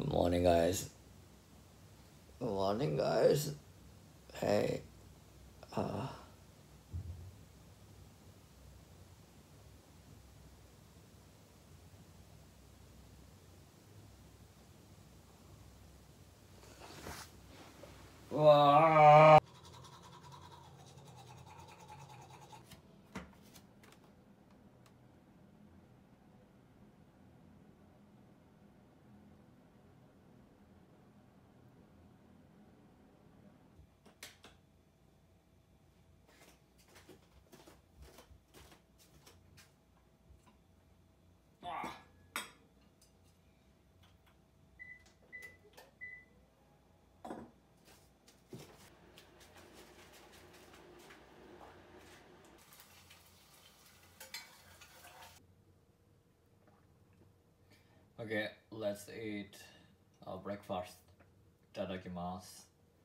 morning, guys. Good morning, guys. Hey. Wow. Okay, let's eat our breakfast. いただきます。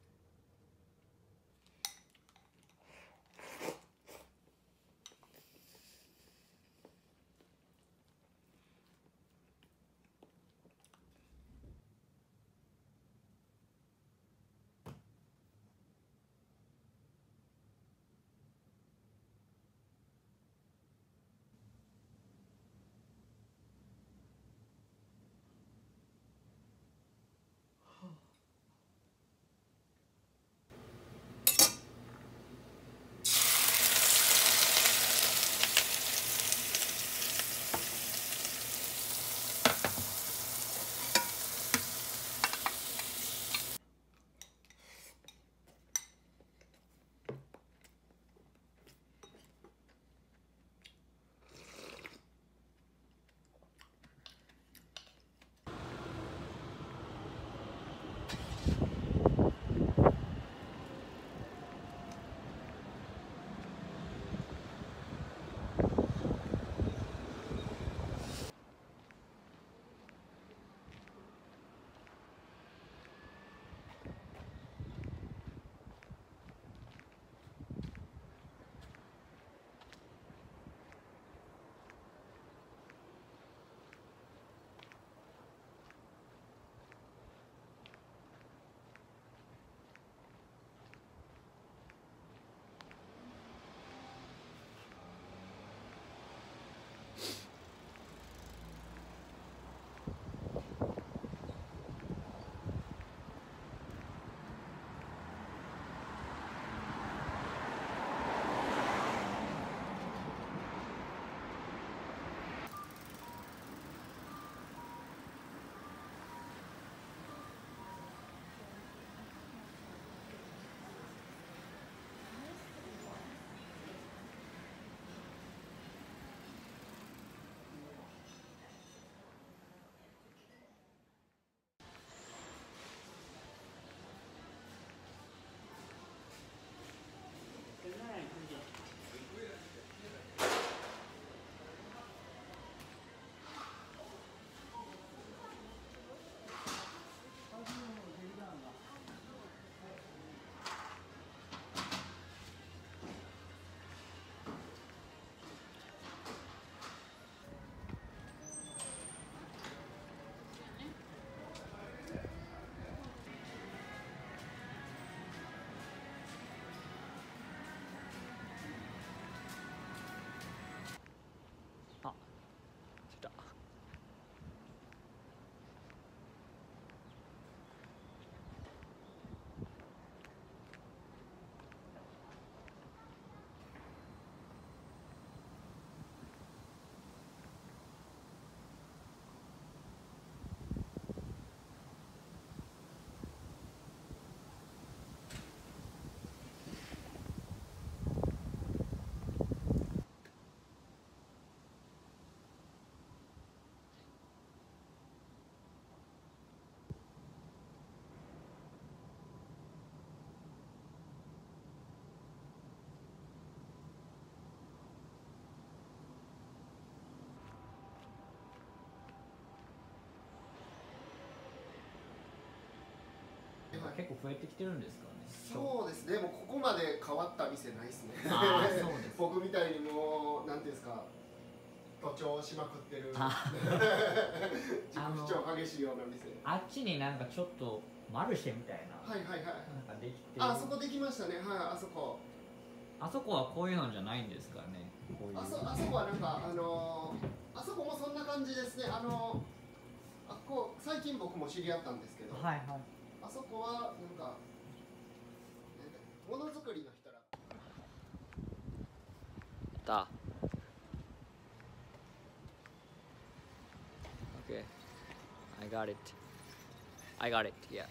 結構増えてきてるんですかね。 そうですね。もうここまで変わった店ないですね。 ああ、そうです。 僕みたいにもうなんていうんですか、徒長しまくってる。自己主張激しいような店。 あっちになんかちょっとマルシェみたいな、 はいはいはい。 なんかできてる。 あそこできましたね。はい、あそこ。 あそこはこういうのじゃないんですかね。こういうあそこはなんかあそこもそんな感じですね。最近僕も知り合ったんですけど、 はいはい。 あそこはなんかものづくりの人ら。 だ。Okay, I got it. I got it. Yeah.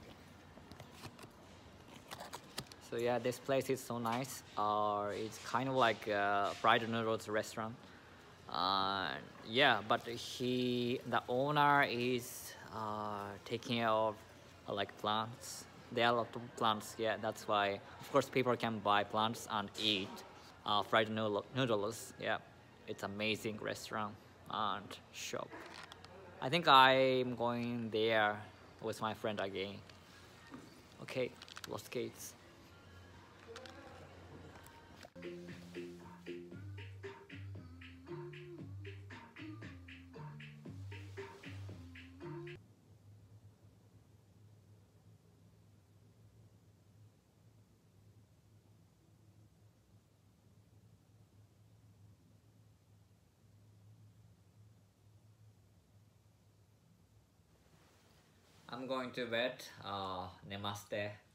So yeah, this place is so nice. It's kind of like a fried noodles restaurant. Yeah, but the owner is taking care of like plants. There are a lot of plants. Yeah, that's why. Of course, people can buy plants and eat fried noodles. Yeah, it's amazing restaurant and shop. I think I'm going there with my friend again. Okay, Lost Gates. I'm going to bed. Namaste.